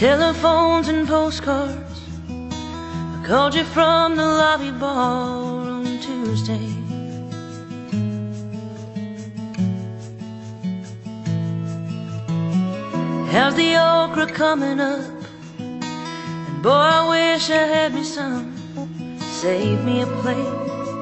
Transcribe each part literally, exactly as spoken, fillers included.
telephones and postcards. I called you from the lobby bar on Tuesday. How's the okra coming up? And boy, I wish I had me some. Save me a plate.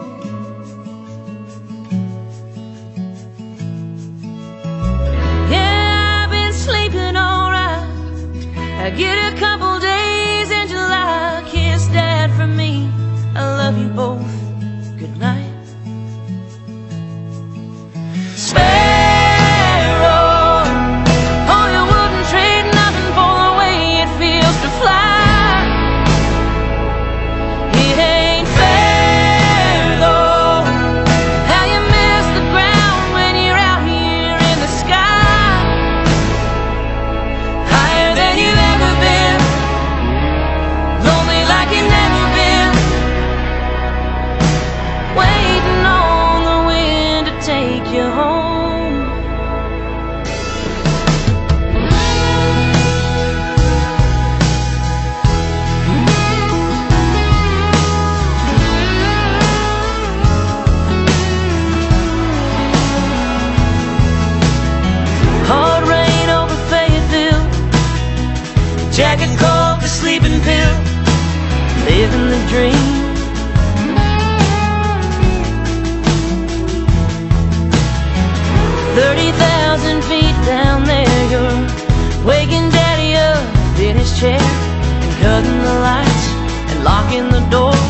Yeah, I've been sleeping alright. I get a couple days in July. Kiss Dad from me, I love you both. Good night. Sparrow, oh, you wouldn't trade nothing for the way it feels to fly. It ain't fair though, how you miss the ground when you're out here in the sky. Higher than you've ever been, lonely like you've never been, waiting on the wind to take you home. Hard rain over Fayetteville, jacket, coat, the sleeping pill, living the dream. Thirty thousand feet down there, you're waking Daddy up in his chair and cutting the lights and locking the door.